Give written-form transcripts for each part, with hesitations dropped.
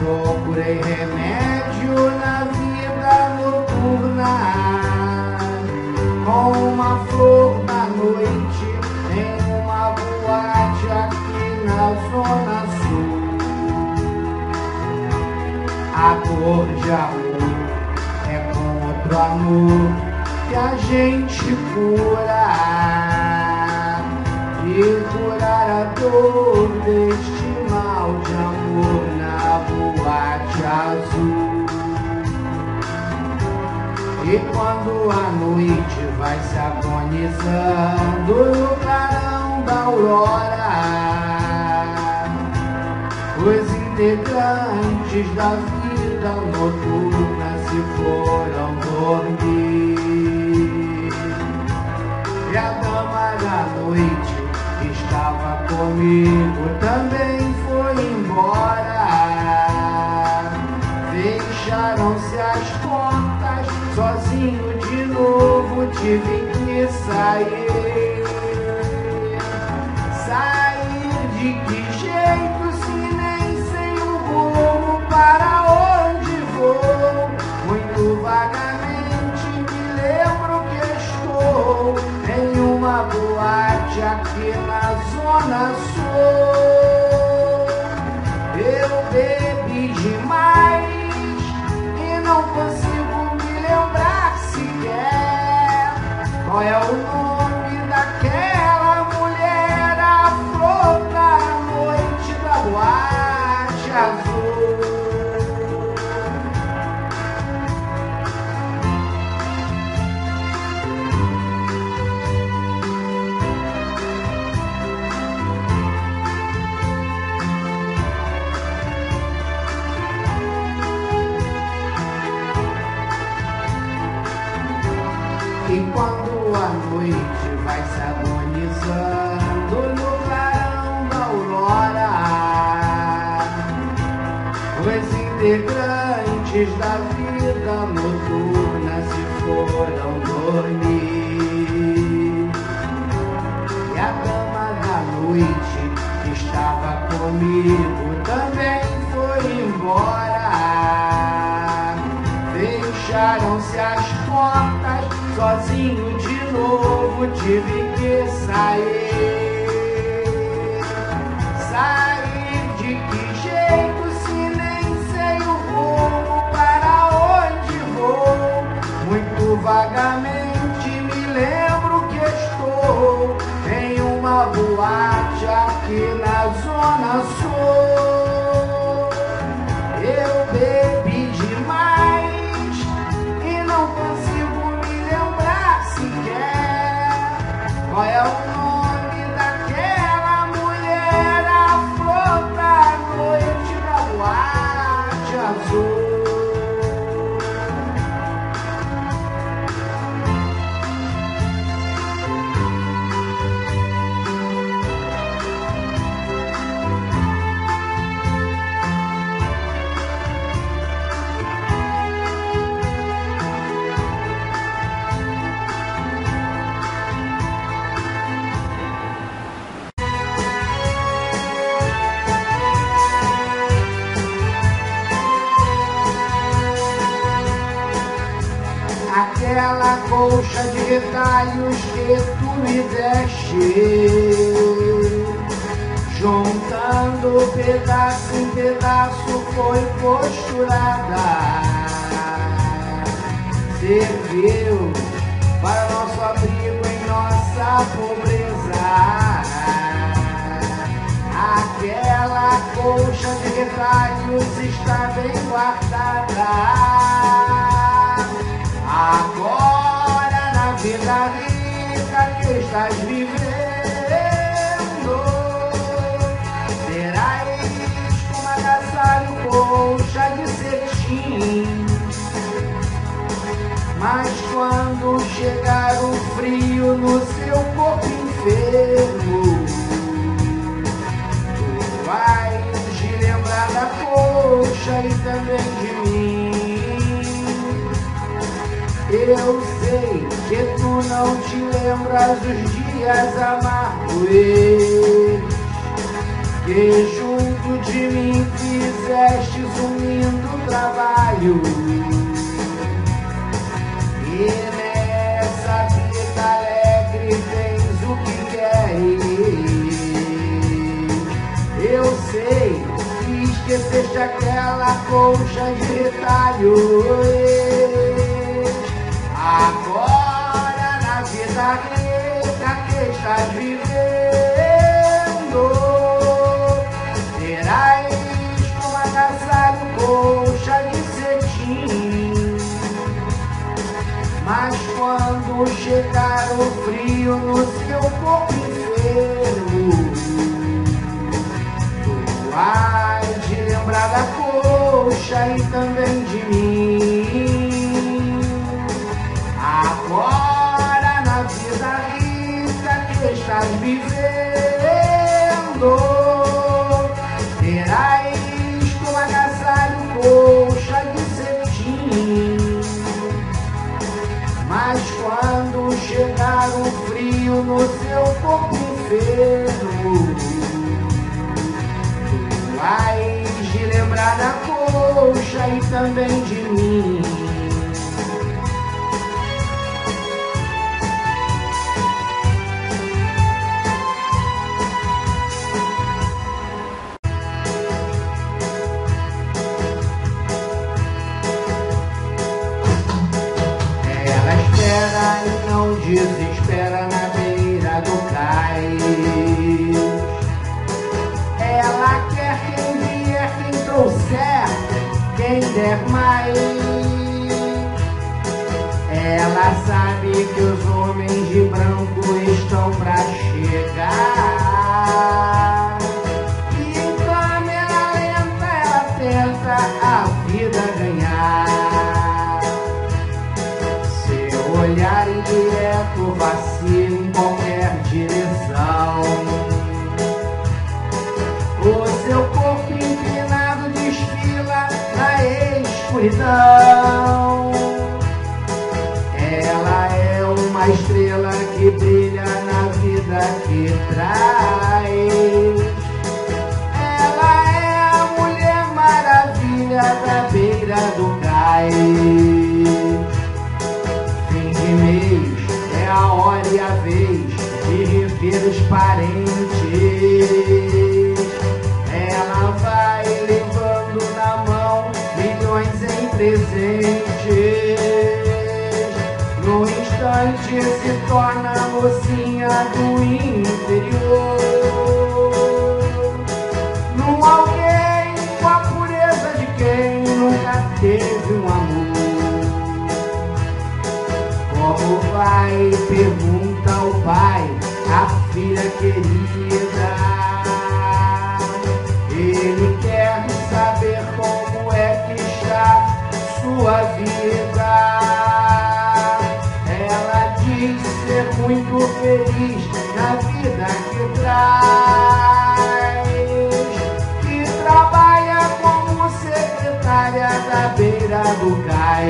procurei remédio na vida noturna, com uma flor da noite em uma boate aqui na Zona Sul. A dor de amor é com outro amor que a gente cura, e curar a dor deste mal de amor na boate azul. E quando a noite vai se agonizando no clarão da aurora, os integrantes da vida noturna se foram dormir. E a dama da noite que estava comigo também foi embora. Fecharam-se as portas, sozinho de novo tive que sair. Sair de que jeito se nem sei o rumo para onde vou? Muito vagamente me lembro que estou em uma boate aqui na Zona Sul. Eu bebi demais e não consigo me lembrar sequer qual é o nome daquela mulher, a flor da noite da boate azul. E quando a noite vai se agonizando no clarão da aurora, os integrantes da vida noturna se foram dormir. E a dama da noite que estava comigo também foi embora. Fecharam-se as portas, sozinho de novo tive que sair. Sair de que jeito se nem sei o rumo para onde vou? Muito vagamente me lembro que estou em uma boate aqui na Zona Sul. Eu bebi demais e não consigo me lembrar sequer qual é o nome daquela mulher, a flor da noite da boate azul. Aquela colcha de retalhos que tu me deste, juntando pedaço em pedaço foi costurada, serviu para nosso abrigo em nossa pobreza. Aquela colcha de retalhos está bem guardada. Agora na vida rica que estás vivendo, terás como agasalho colcha de cetim. Mas quando chegar o frio no seu corpo enfermo, tu vais te lembrar da colcha e também de mim. Eu sei que tu não te lembras dos dias amargos que junto de mim fizestes um lindo trabalho. E nessa vida alegre tens o que queres. Eu sei que esqueceste aquela colcha de retalhos. Agora na vida rica que estás vivendo, terás um agasalho, colcha de cetim. Mas quando chegar o frio no seu corpo enfermo, tu has de lembrar da colcha e também de mim. Agora na vida rica que estás vivendo, terás como agasalho, colcha de cetim. Mas quando chegar o frio no seu corpo enfermo, tu vais de lembrar da colcha e também de mim. E não desespera na beira do cais. Ela quer quem vier, quem trouxer, quem der mais. Ela sabe que os homens de branco estão pra chegar. E em câmera lenta ela tenta a vida ganhar. Olhar indireto, vacila em qualquer direção. O seu corpo inclinado desfila na escuridão. Ela é uma estrela que brilha na vida que traz. Ela é a Mulher Maravilha da beira do cais. Mês é a hora e a vez de rever os parentes. Ela vai levando na mão milhões em presentes. No instante se torna a mocinha do interior. Num alguém com a pureza de quem nunca teve um amor. Como o pai pergunta ao pai, a filha querida. Ele quer saber como é que está sua vida. Ela diz ser muito feliz na vida que traz. E trabalha como secretária da beira do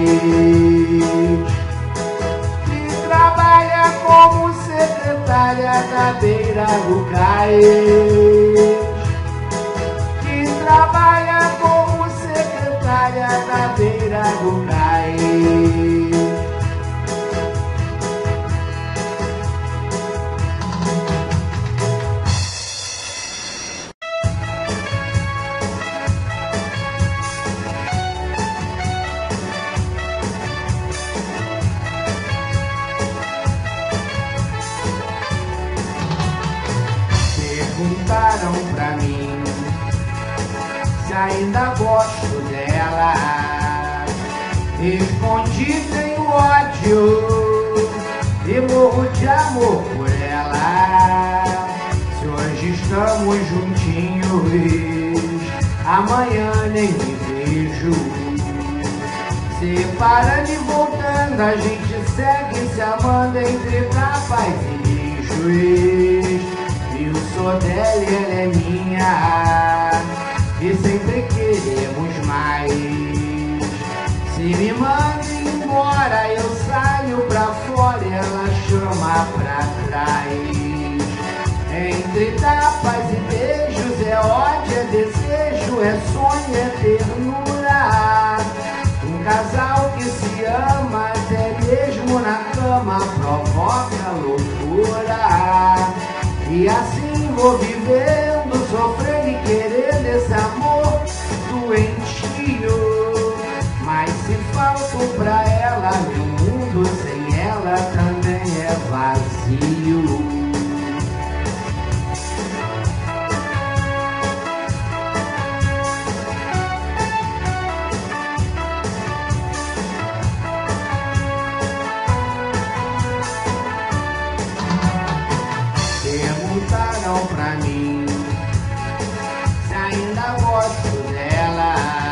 cais. Trabalha como secretária da beira do cais. Que trabalha como secretária da beira do cais. Perguntaram pra mim se ainda gosto dela. Respondi: tenho ódio e morro de amor por ela. Se hoje estamos juntinhos, amanhã nem me vejo. Separando e voltando, a gente segue se amando entre tapas e lixos. Eu sou dela e ela é minha, e sempre queremos mais. Se me manda embora, eu saio pra fora e ela chama pra trás. Entre tapas e beijos é desejo, é sonho, é ternura. Um casal que se ama até mesmo na cama provoca loucura. E assim vou vivendo, sofrendo e querendo esse amor doentio. Mas se falto pra ela, meu mundo sem ela também é vazio. Perguntaram pra mim se ainda gosto dela.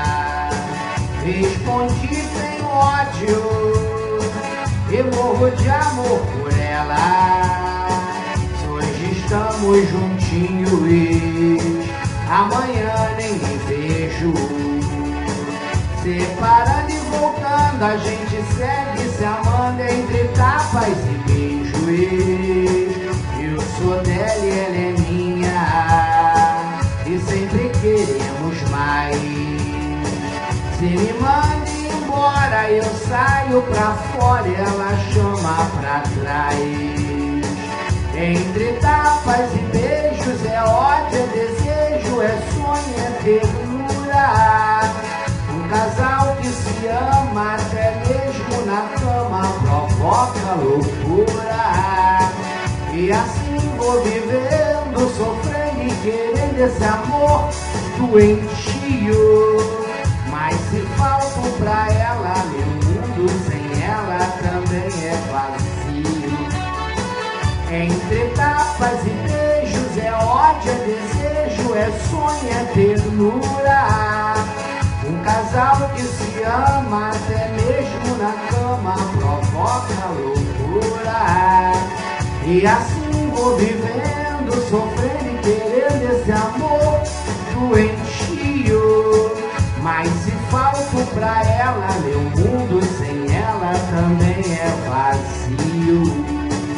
Respondi: tenho ódio e morro de amor por ela. Hoje estamos juntinhos, amanhã nem me vejo. Separando e voltando, a gente segue se amando entre tapas e beijos. Eu sou dela e ela é minha, e sempre queremos mais. Se me manda embora, eu saio pra fora e ela chama pra trás. Entre tapas e beijos é ódio, é desejo, é sonho, é ternura. Um casal que se ama até mesmo na cama provoca loucura. E assim vou vivendo, sofrendo e querendo esse amor doentio. Mas se falto pra ela, meu mundo sem ela também é vazio. Entre tapas e beijos é ódio, é desejo, é sonho, é ternura. Um casal que se ama até mesmo na cama provoca loucura. E assim vou vivendo, sofrendo e querendo esse amor doentio. Mas se falto pra ela, meu mundo sem ela também é vazio.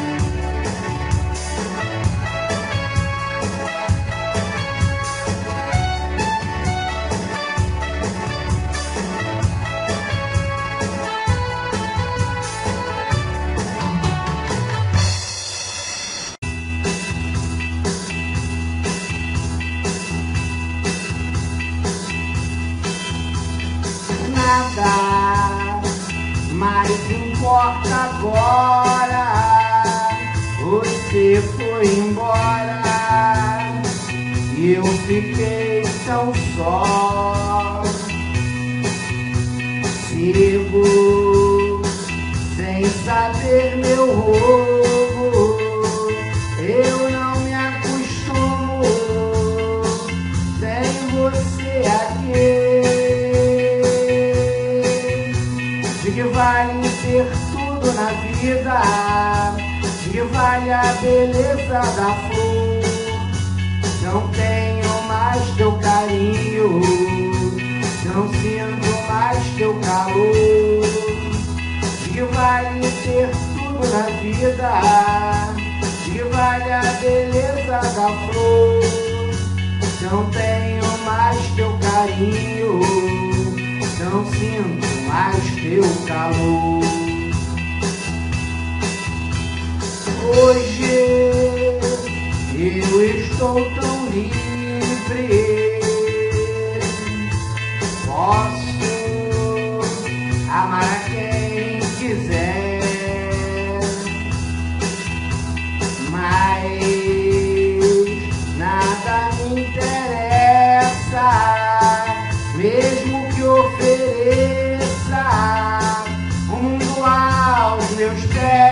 Nada mais importa agora, você foi embora e eu fiquei tão só. Sigo sem saber meu rumo, eu não me acostumo sem você aqui. De que vale ter tudo na vida, de que vale a beleza da flor. Não tenho mais teu carinho, não sinto mais teu calor. De que vale ter tudo na vida, de que vale a beleza da flor. Não tenho mais teu carinho, não sinto mais teu calor. Hoje eu estou tão livre, posso amar a quem quiser, mas nada me interessa, mesmo que ofereça o mundo aos meus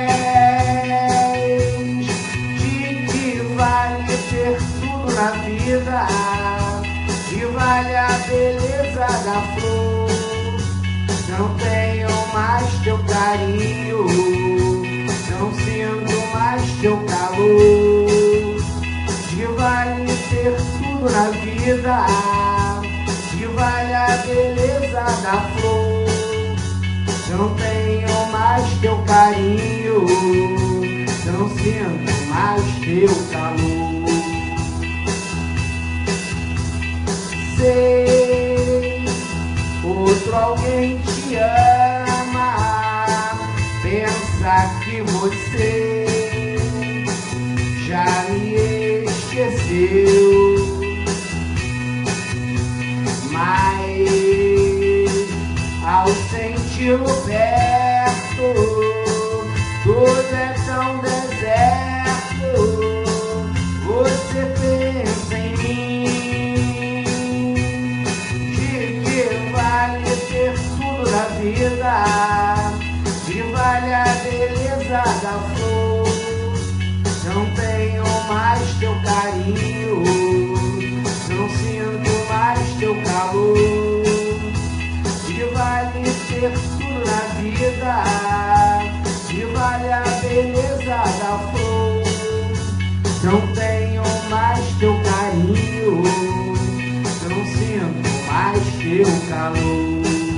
pés. De que vale ter tudo na vida, de que vale a beleza da flor. Não tenho mais teu carinho, não sinto mais teu calor. De que vale ter tudo na vida, que vale a beleza da flor. Não tenho mais teu carinho, não sinto mais teu calor. Sei você já me esqueceu, mas ao senti-lo perto, tudo é tão deserto. Você pensa em mim, de que vale ter tudo na vida, de vale a beleza da flor. Não tenho mais teu carinho, não sinto mais teu calor. De vale ter tudo na vida, de vale a beleza da flor. Não tenho mais teu carinho, não sinto mais teu calor.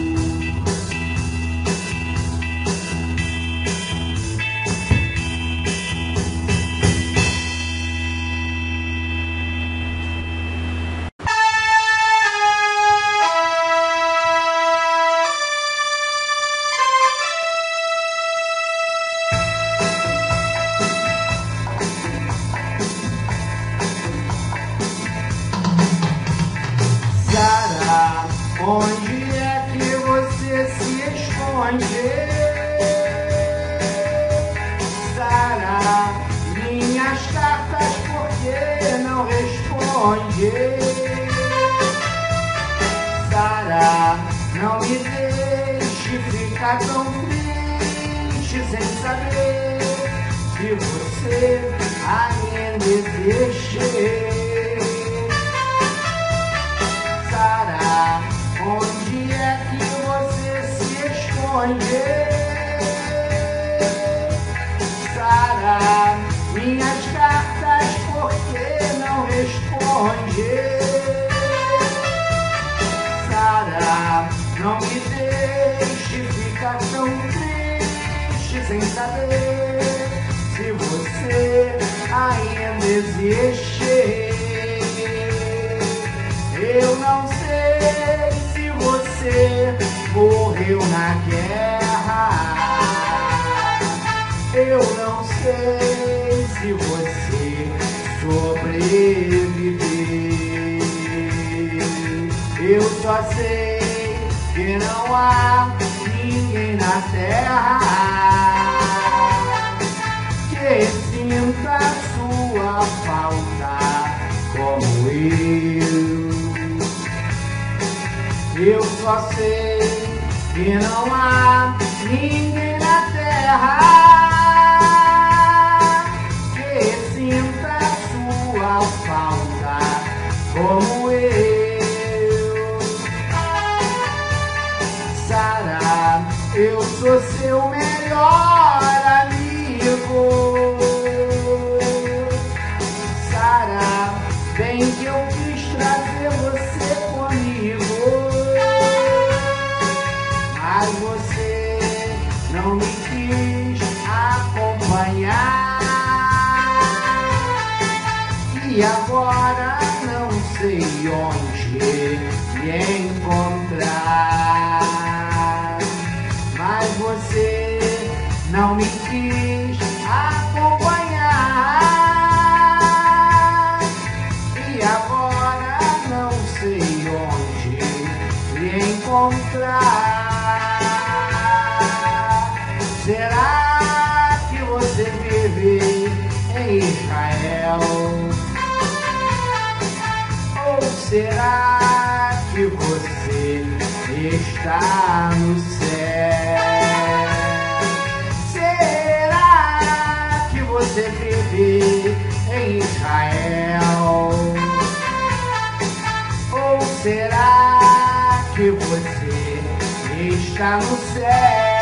Sara, onde é que você se esconde? Sara, minhas cartas por que não responde? Sara, não me deixe ficar tão triste sem saber que você ainda existe. Sara, onde é que você se esconde? Sara, minhas cartas por que não responde? Sara, não me deixe ficar tão triste sem saber se você ainda existe. Eu não sei se você morreu na guerra. Eu não sei se você sobreviveu. Eu só sei que não há ninguém na terra que sinta sua falta como eu. Eu só sei que não há ninguém na terra que sinta sua falta como eu. Sara, eu sou seu melhor amigo. Sara, bem que eu quis trazer você comigo, mas você não me quis acompanhar. E agora não sei onde me encontrar. Mas você não me quis acompanhar. E agora não sei onde me encontrar. Será que você vive em Israel? Ou será que você está no céu? Será que você vive em Israel? Ou será que você está no céu?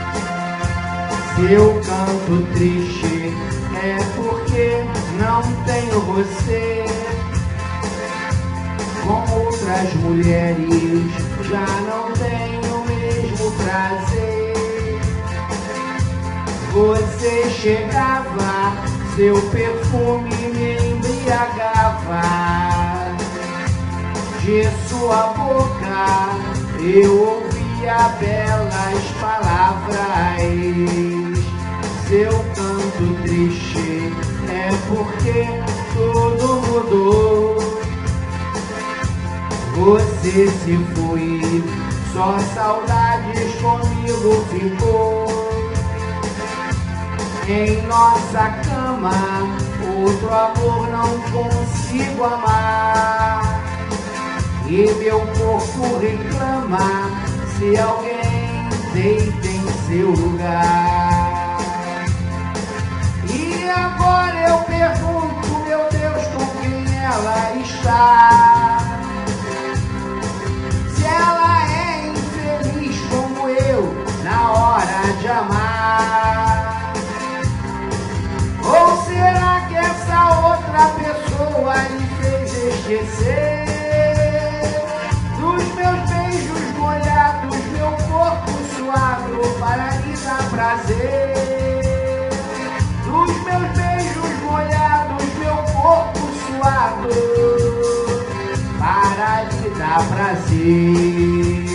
Se eu canto triste é porque não tenho você. Com outras mulheres já não tenho o mesmo prazer. Você chegava, seu perfume me embriagava. De sua boca eu ouvia belas palavras. Seu canto triste é porque tudo mudou. Você se foi, só saudades comigo ficou. Em nossa cama, outro amor não consigo amar. E meu corpo reclama se alguém deita em seu lugar. E agora eu pergunto, meu Deus, com quem ela está? Se ela é infeliz como eu na hora de amar. Ou será que essa outra pessoa lhe fez esquecer dos meus beijos molhados, meu corpo suado para lhe dar prazer? Dos meus beijos molhados, meu corpo suado para lhe dar prazer.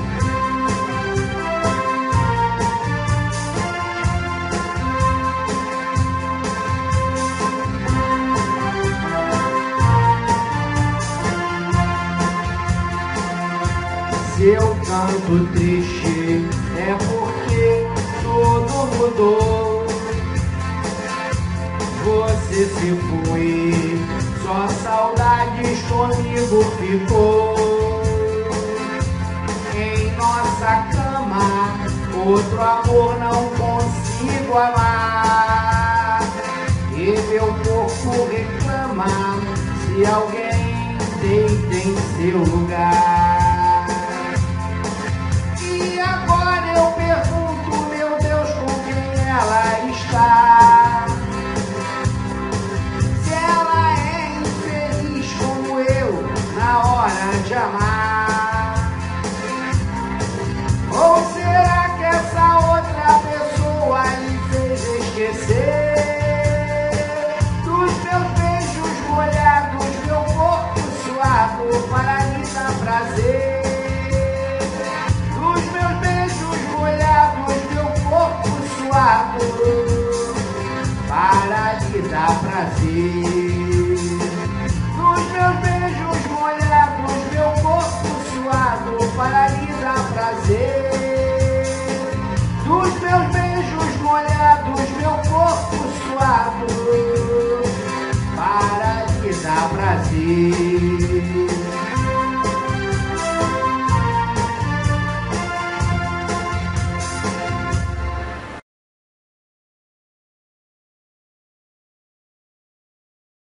Seu canto triste é porque tudo mudou. Você se foi, só saudades comigo ficou. Em nossa cama, outro amor não consigo amar. E meu corpo reclama se alguém deita em seu lugar. E agora eu pergunto, meu Deus, com quem ela está? Se ela é infeliz como eu na hora de amar. Ou será que essa outra pessoa lhe fez esquecer dos meus beijos molhados, meu corpo suado para lhe dar prazer? Dos meus beijos molhados, meu corpo suado para lhe dar prazer. Dos meus beijos molhados, meu corpo suado para lhe dar prazer. Dos meus beijos molhados, meu corpo suado para lhe dar prazer.